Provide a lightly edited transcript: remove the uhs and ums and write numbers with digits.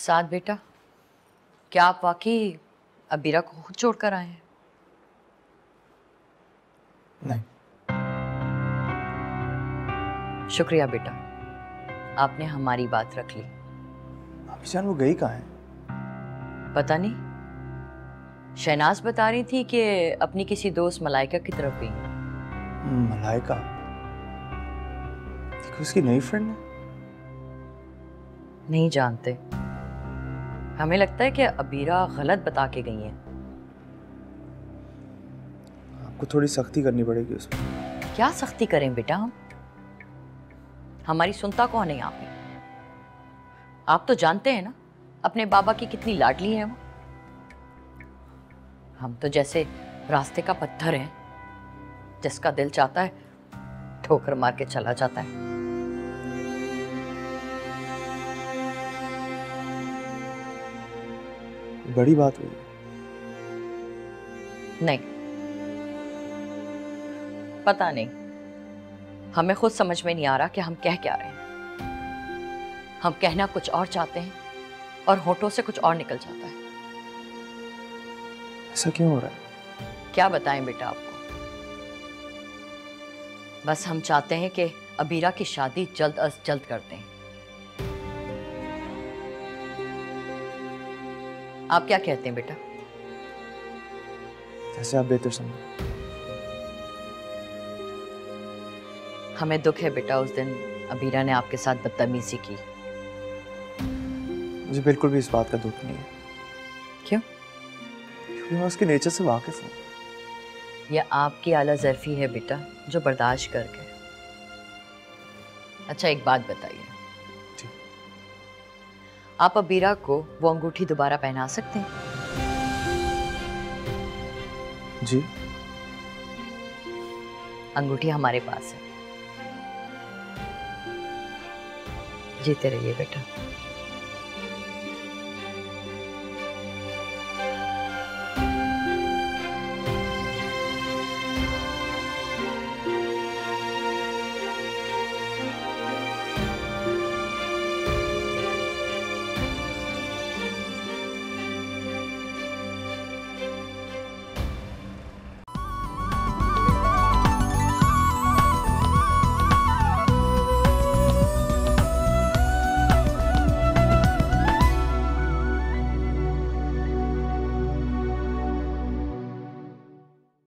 साथ बेटा, क्या आप वाकई अबीरा को खुद छोड़ कर आए हैं? नहीं। शुक्रिया बेटा, आपने हमारी बात रख ली। भाभी जान वो गई कहाँ है? पता नहीं, शहनाज बता रही थी कि अपनी किसी दोस्त मलाइका की तरफ गई। मलाइका? देखो उसकी नई फ्रेंड है। नहीं जानते, हमें लगता है कि अबीरा गलत बता के गई है। आपको थोड़ी सख्ती करनी पड़ेगी उसमें। क्या सख्ती करें बेटा हम? हमारी सुनता कौन है यहाँ पे? आप तो जानते हैं ना अपने बाबा की कितनी लाडली है वो। हम तो जैसे रास्ते का पत्थर है, जिसका दिल चाहता है ठोकर मार के चला जाता है। बड़ी बात हुई। नहीं, पता नहीं, हमें खुद समझ में नहीं आ रहा कि हम कह क्या रहे हैं। हम कहना कुछ और चाहते हैं और होठों से कुछ और निकल जाता है। ऐसा क्यों हो रहा है? क्या बताएं बेटा आपको? बस हम चाहते हैं कि अबीरा की शादी जल्द अज जल्द कर दें। आप क्या कहते हैं बेटा? जैसे आप बेहतर समझो। हमें दुख है बेटा, उस दिन अबीरा ने आपके साथ बदतमीजी की। मुझे बिल्कुल भी इस बात का दुख नहीं है। क्यों? क्योंकि मैं उसके नेचर से वाकिफ हूँ। यह आपकी आला ज़र्फी है बेटा, जो बर्दाश्त कर गए। अच्छा एक बात बताइए, जी। आप अबीरा को वो अंगूठी दोबारा पहना सकते हैं? जी। अंगूठी हमारे पास है। जीते रहिए बेटा।